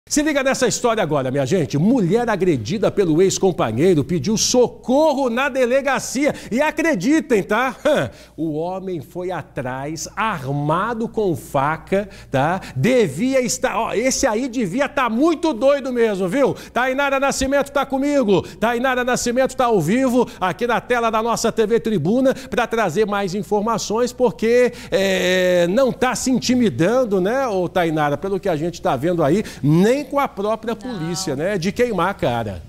Se liga nessa história agora, minha gente. Mulher agredida pelo ex-companheiro pediu socorro na delegacia. E acreditem, tá? O homem foi atrás, armado com faca, tá? Devia estar... Ó, esse aí devia estar muito doido mesmo, viu? Tainara Nascimento tá comigo. Tainara Nascimento tá ao vivo aqui na tela da nossa TV Tribuna para trazer mais informações, porque não tá se intimidando, né, ô Tainara, pelo que a gente tá vendo aí, nem com a própria polícia, né? De queimar a cara.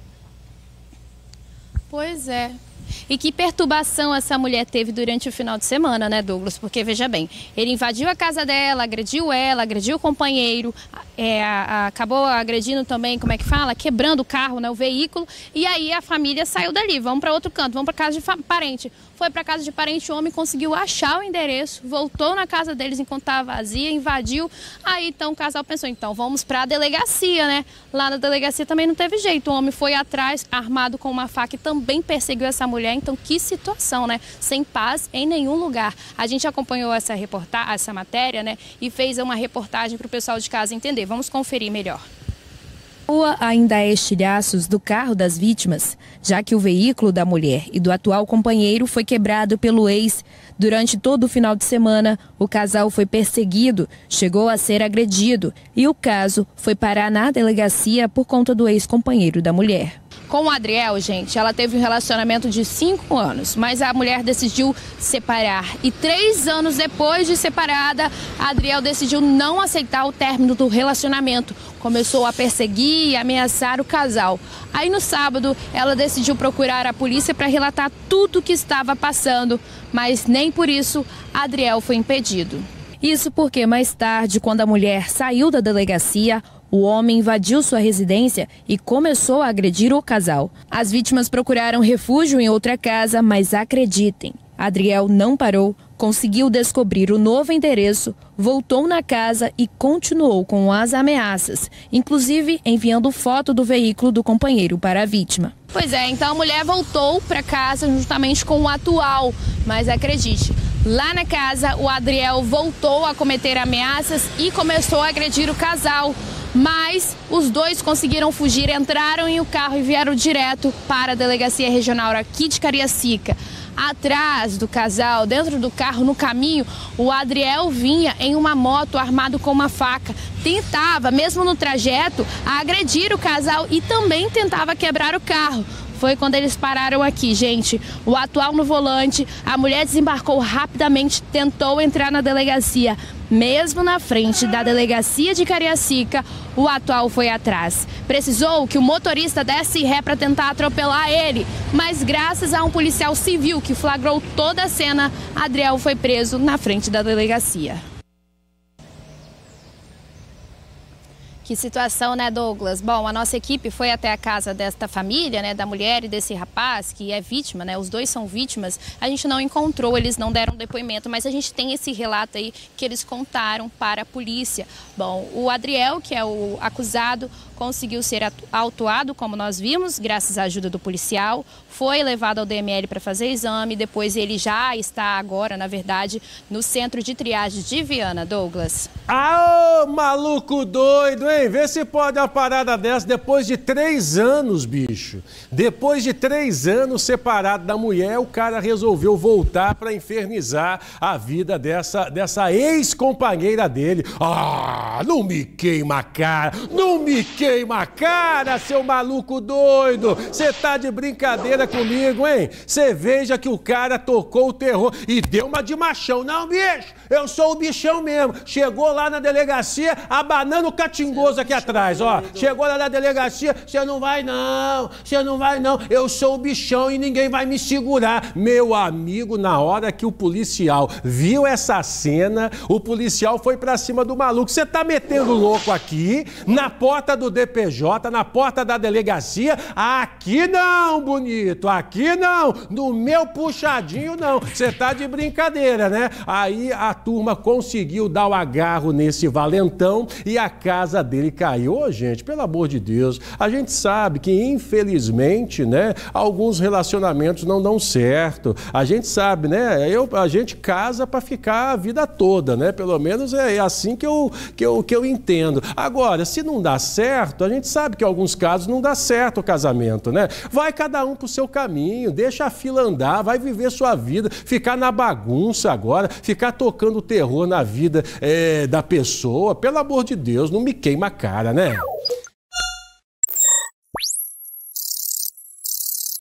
Pois é. E que perturbação essa mulher teve durante o final de semana, né, Douglas? Porque, veja bem, ele invadiu a casa dela, agrediu o companheiro, acabou agredindo também, como é que fala? Quebrando o carro, né, o veículo, e aí a família saiu dali, vamos para outro canto, vamos para casa de parente. Foi para casa de parente, o homem conseguiu achar o endereço, voltou na casa deles enquanto estava vazia, invadiu. Aí então o casal pensou, então vamos para a delegacia, né? Lá na delegacia também não teve jeito, o homem foi atrás, armado com uma faca e também perseguiu essa mulher. Então que situação, né? Sem paz em nenhum lugar. A gente acompanhou essa matéria, né? E fez uma reportagem para o pessoal de casa entender. Vamos conferir melhor. A rua ainda é estilhaços do carro das vítimas, já que o veículo da mulher e do atual companheiro foi quebrado pelo ex. Durante todo o final de semana, o casal foi perseguido, chegou a ser agredido e o caso foi parar na delegacia por conta do ex-companheiro da mulher. Com o Adriel, gente, ela teve um relacionamento de 5 anos, mas a mulher decidiu separar. E 3 anos depois de separada, a Adriel decidiu não aceitar o término do relacionamento. Começou a perseguir e ameaçar o casal. Aí no sábado, ela decidiu procurar a polícia para relatar tudo o que estava passando, mas nem por isso Adriel foi impedido. Isso porque mais tarde, quando a mulher saiu da delegacia, o homem invadiu sua residência e começou a agredir o casal. As vítimas procuraram refúgio em outra casa, mas acreditem, Adriel não parou, conseguiu descobrir o novo endereço, voltou na casa e continuou com as ameaças, inclusive enviando foto do veículo do companheiro para a vítima. Pois é, então a mulher voltou para casa juntamente com o atual, mas acredite, lá na casa o Adriel voltou a cometer ameaças e começou a agredir o casal. Mas os dois conseguiram fugir, entraram em um carro e vieram direto para a delegacia regional aqui de Cariacica. Atrás do casal, dentro do carro, no caminho, o Adriel vinha em uma moto armado com uma faca. Tentava, mesmo no trajeto, agredir o casal e também tentava quebrar o carro. Foi quando eles pararam aqui, gente. O atual no volante, a mulher desembarcou rapidamente, tentou entrar na delegacia. Mesmo na frente da delegacia de Cariacica, o atual foi atrás. Precisou que o motorista desse ré para tentar atropelar ele, mas graças a um policial civil que flagrou toda a cena, Adriel foi preso na frente da delegacia. Que situação, né, Douglas? Bom, a nossa equipe foi até a casa desta família, né, da mulher e desse rapaz, que é vítima, né, os dois são vítimas. A gente não encontrou, eles não deram depoimento, mas a gente tem esse relato aí que eles contaram para a polícia. Bom, o Adriel, que é o acusado, conseguiu ser autuado, como nós vimos, graças à ajuda do policial, foi levado ao DML para fazer exame, depois ele já está agora, na verdade, no centro de triagem de Viana, Douglas. Ah, maluco doido, hein? Vê se pode uma parada dessa depois de 3 anos, bicho. Depois de 3 anos separado da mulher, o cara resolveu voltar para infernizar a vida dessa ex-companheira dele. Ah, não me queima a cara, não me queima a cara, seu maluco doido. Você tá de brincadeira comigo, hein? Você veja que o cara tocou o terror e deu uma de machão. Não, bicho, eu sou o bichão mesmo. Chegou lá na delegacia, abanando o catingoso aqui atrás, ó. Chegou lá na delegacia, você não vai não, você não vai não. Eu sou o bichão e ninguém vai me segurar. Meu amigo, na hora que o policial viu essa cena, o policial foi pra cima do maluco. Você tá metendo louco aqui, na porta do DPJ, na porta da delegacia? Aqui não, bonito, aqui não. No meu puxadinho não. Você tá de brincadeira, né? Aí a turma conseguiu dar o agarro nesse valentão e a casa dele caiu. Ô, gente, pelo amor de Deus, a gente sabe que, infelizmente, né, alguns relacionamentos não dão certo. A gente sabe, né? A gente casa para ficar a vida toda, né? Pelo menos é assim que eu entendo. Agora, se não dá certo, a gente sabe que em alguns casos não dá certo o casamento, né? Vai cada um pro seu caminho, deixa a fila andar, vai viver sua vida, ficar na bagunça agora, ficar tocando terror na vida da pessoa. Pelo amor de Deus, não me queima a cara, né?